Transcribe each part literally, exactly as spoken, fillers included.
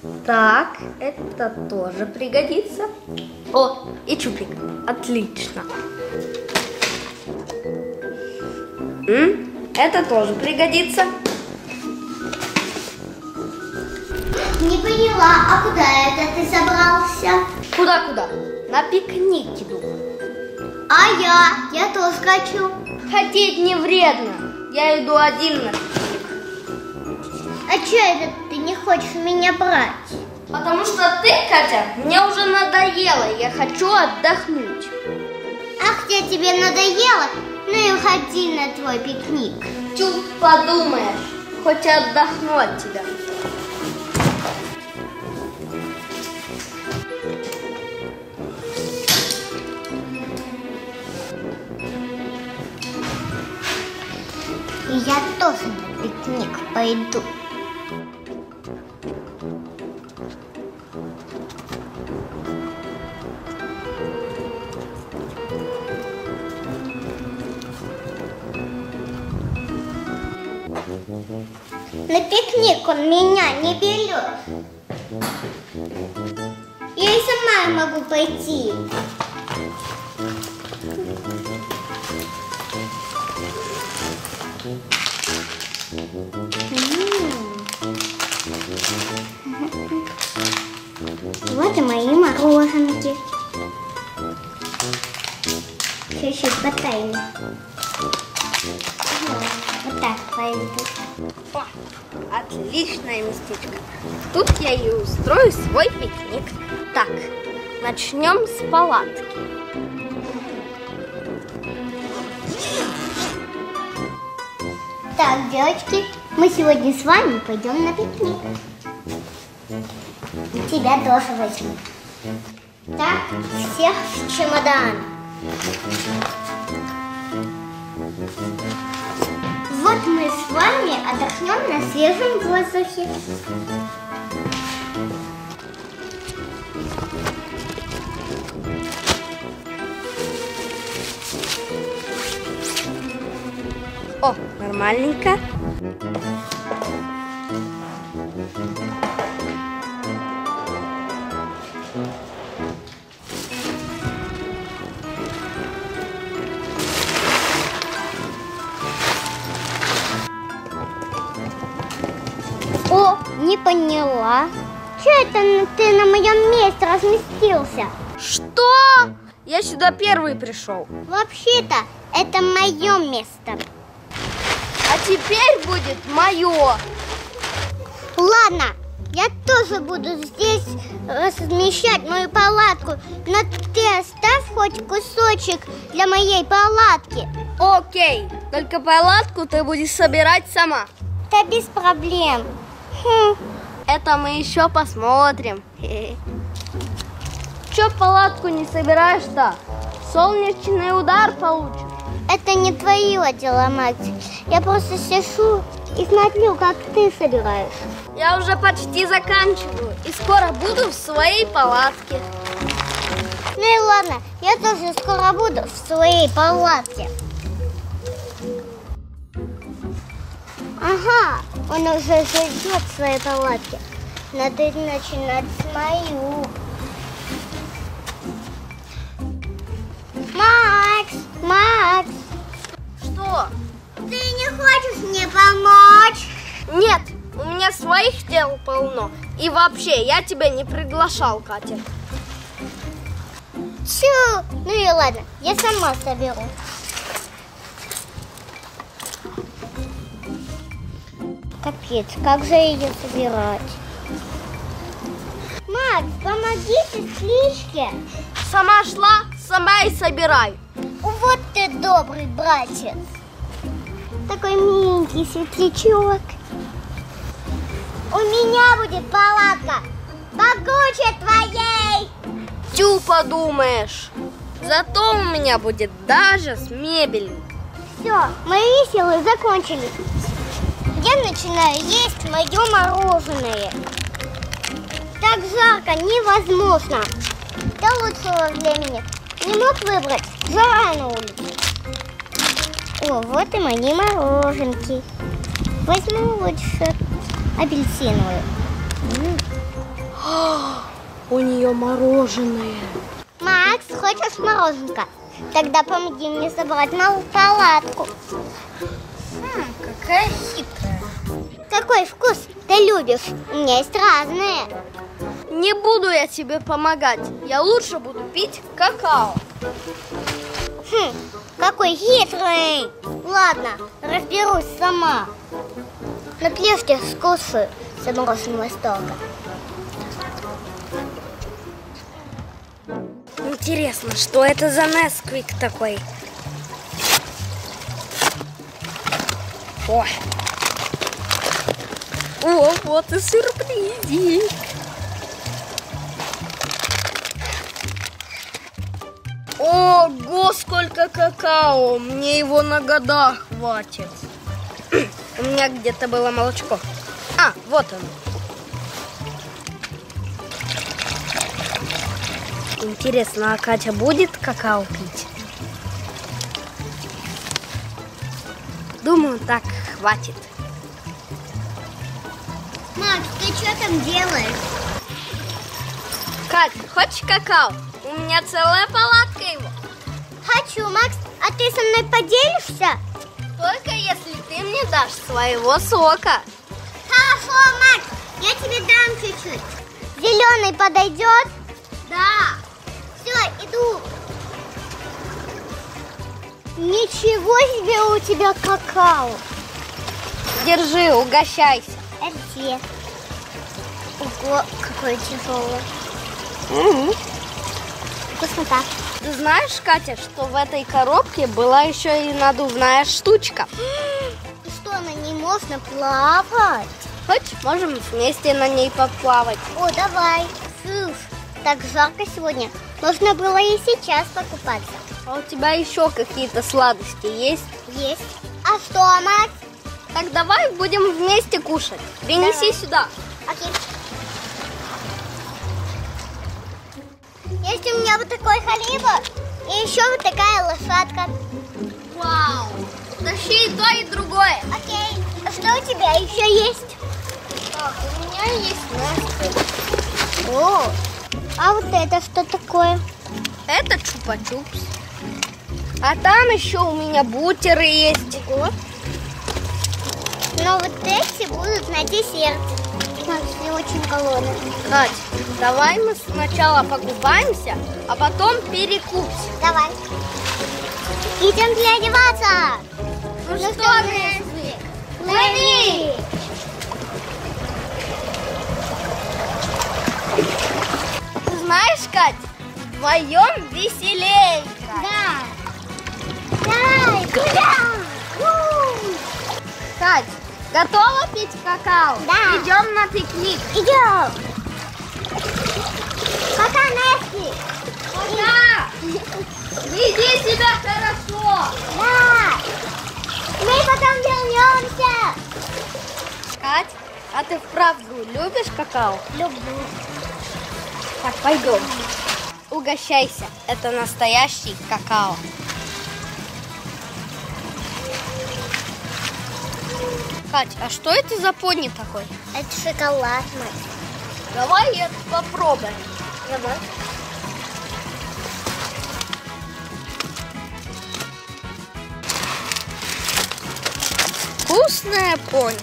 Так, это тоже пригодится. О, и чупик. Отлично. М? Это тоже пригодится. Не поняла, а куда это ты собрался? Куда-куда? На пикник иду. А я? Я тоже хочу. Хотеть не вредно. Я иду один на пикник. А че это ты не хочешь меня брать? Потому что ты, Катя, мне уже надоела. Я хочу отдохнуть. Ах, я тебе надоела? Ну и ходи на твой пикник. Тю, подумаешь. Хоть отдохну от тебя. И я тоже на пикник пойду. На пикник он меня не берет. Я и сама могу пойти. Вот и мои мороженки. Чуть-чуть потайно. Вот так пойду. О, отличное местечко. Тут я и устрою свой пикник. Так, начнем с палатки. Так, девочки, мы сегодня с вами пойдем на пикник. Тебя тоже возьму. Так, всех в чемодан. Вот мы с вами отдохнем на свежем воздухе. О, нормальненько. О, не поняла. Че это ты на моем месте разместился? Что? Я сюда первый пришел. Вообще-то это мое место. А теперь будет мое. Ладно, я тоже буду здесь размещать мою палатку, но ты оставь хоть кусочек для моей палатки. Окей, только палатку ты будешь собирать сама. Да без проблем. Хм. Это мы еще посмотрим. Че палатку не собираешь-то? Солнечный удар получишь. Это не твое дело, Макс. Я просто сижу и смотрю, как ты собираешь. Я уже почти заканчиваю и скоро буду в своей палатке. Ну и ладно, я тоже скоро буду в своей палатке. Ага, он уже живет в своей палатке. Надо начинать с мою. Макс, Макс. Что? Ты не хочешь мне помочь? Нет, у меня своих дел полно. И вообще, я тебя не приглашал, Катя. Чу, ну и ладно, я сама соберу. Капец, как же ее собирать? Макс, помогите слишком. Сама шла, сама и собирай. Вот ты добрый братец. Такой миленький светлячок. У меня будет палатка покуче твоей. Тю, подумаешь. Зато у меня будет даже с мебелью. Все, мои силы закончились. Я начинаю есть мое мороженое. Так жарко невозможно. До лучшего времени не мог выбрать жара на улице. О, вот и мои мороженки. Возьму лучше апельсиновую. У нее мороженое. Макс, хочешь мороженка? Тогда помоги мне собрать мою палатку. Хм, какая хитрая. Какой вкус ты любишь? У меня есть разные. Не буду я тебе помогать. Я лучше буду пить какао. Хм, какой хитрый. Ладно, разберусь сама. Но прежде скушаю с мороженого столка. Интересно, что это за Несквик такой? Ой. О, вот и сюрпризик. Ого, сколько какао! Мне его на года хватит. У меня где-то было молочко. А, вот оно. Интересно, а Катя будет какао пить? Думаю, так хватит. Макс, ты что там делаешь? Кать, хочешь какао? У меня целая палатка его. Хочу, Макс. А ты со мной поделишься? Только если ты мне дашь своего сока. Хорошо, Макс. Я тебе дам чуть-чуть. Зеленый подойдет? Да. Все, иду. Ничего себе у тебя какао. Держи, угощайся. Где? Ого, какое тяжелое. Угу. Вкуснота. Ты знаешь, Катя, что в этой коробке была еще и надувная штучка? И что, на ней можно плавать? Хочешь, можем вместе на ней поплавать. О, давай. Фуф, так жарко сегодня. Можно было и сейчас покупаться. А у тебя еще какие-то сладости есть? Есть. А что, Макс? Так давай будем вместе кушать. Принеси Давай. сюда. Окей. Есть у меня вот такой халиба и еще вот такая лошадка. Вау! Тащи и то, и другое. Окей. А что у тебя еще есть? Так, у меня есть Несквик. О, а вот это что такое? Это чупа-чупс. А там еще у меня бутеры есть. Ого. Но вот эти будут на десерт. Макс, я очень голодный. Кать, давай мы сначала покупаемся, а потом перекусим. Давай. Идем переодеваться. Ну, Ну что, что, Несквик? Лови! Ты знаешь, Кать, вдвоем веселей. Да. Дай, гуляй! У! Кать, готова пить какао? Да. Идем на пикник. Идем. Пока, Нестли. Пока! Веди себя хорошо. Да. Мы потом вернемся. Кать, а ты вправду любишь какао? Люблю. Так, пойдем. Угощайся. Это настоящий какао. Кать, а что это за пони такой? Это шоколад, Макс. Давай это попробуем. Давай. Вкусная пони.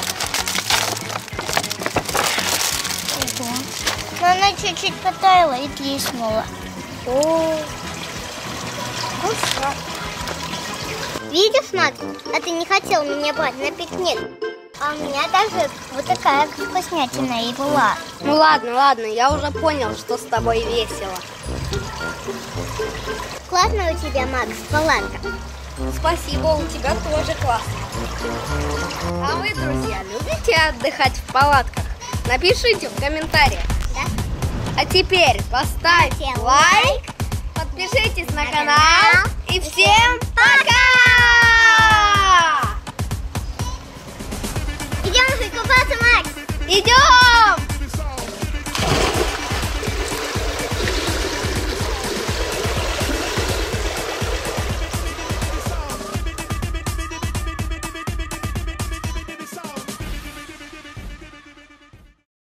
Ого. Но она чуть-чуть потаяла и треснула. О, Вкусно. Видишь, Макс, а ты не хотел меня брать на пикник. А у меня даже вот такая вкуснятина и была. ну ладно, ладно, я уже понял, что с тобой весело. Классная у тебя, Макс, палатка. Спасибо, у тебя тоже классно. А вы, друзья, любите отдыхать в палатках? Напишите в комментариях. Да? А теперь поставьте Ставьте лайк, подпишитесь на на канал канал. и всем пока! Идем же купаться, Макс. Идем!